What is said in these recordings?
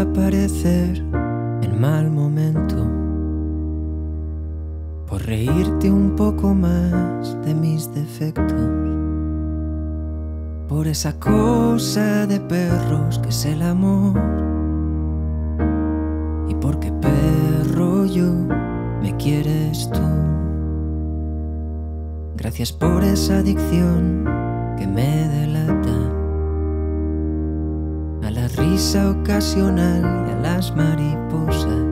aparecer en mal momento, por reírte un poco más de mis defectos, por esa cosa de perros que es el amor, y porque perro yo me quieres tú. Gracias por esa adicción que me delata a la risa ocasional y a las mariposas,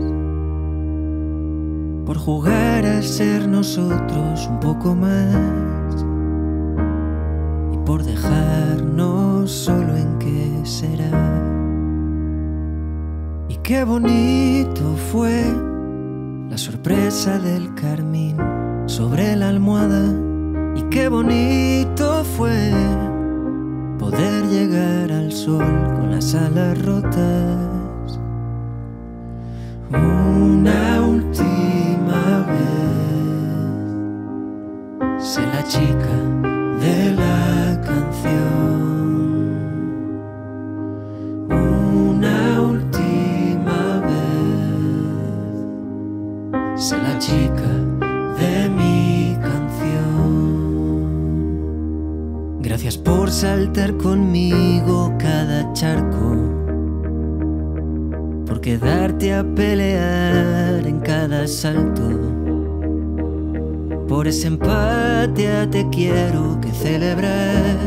por jugar a ser nosotros un poco más y por dejarnos solo en qué será. Y qué bonito fue la sorpresa del carmín sobre la almohada, y qué bonito fue poder llegar al sol con las alas rotas. Una última vez, sé la chica de la canción. Una última vez, sé la chica de mi canción. Gracias por saltar conmigo cada charco, por quedarte a pelear en cada asalto, por ese empate a te quiero que celebrar.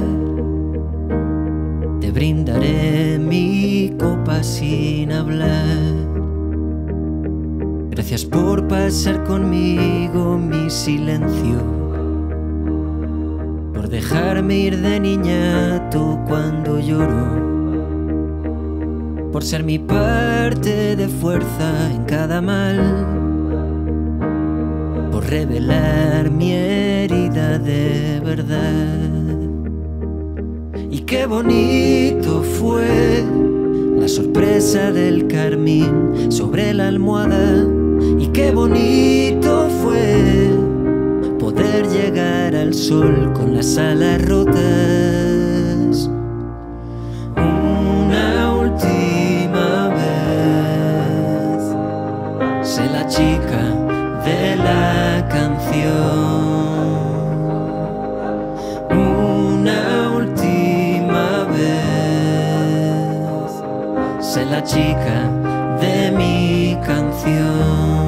Te brindaré mi copa sin hablar. Gracias por pasar conmigo mi silencio, por dejarme ir de niñato cuando lloro, por ser mi parte de fuerza en cada mal, por revelar mi herida de verdad. Y qué bonito fue la sorpresa del carmín sobre la almohada, y qué bonito fue poder llegar al sol con las alas rotas. Una última vez, sé la chica de la canción. Una última vez, sé la chica de mi canción.